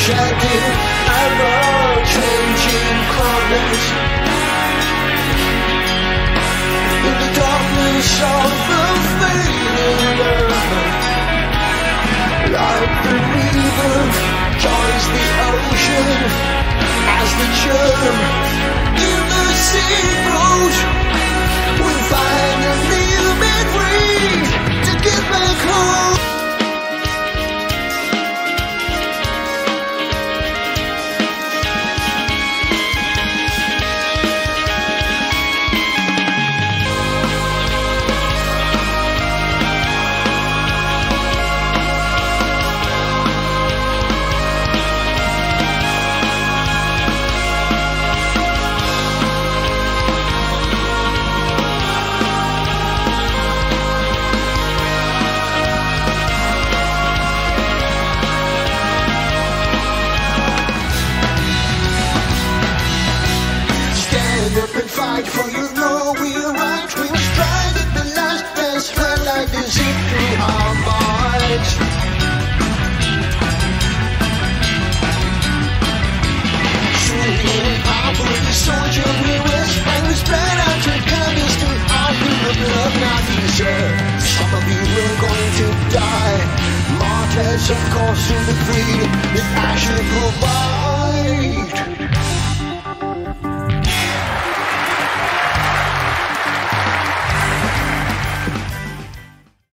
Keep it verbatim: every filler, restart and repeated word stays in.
shedding ever-changing colors. In the darkness of the fading earth, like the river joins the ocean, as the germ in the sea grows, we find a little bit free to get back home. Fight for you know we're right. We'll strike at the last as her light is in through our minds. Swinging and powerful, the soldier we rest, and we spread out together to argue the blood not deserved. Some of you are going to die, martyrs of course in the freedom that I should provide.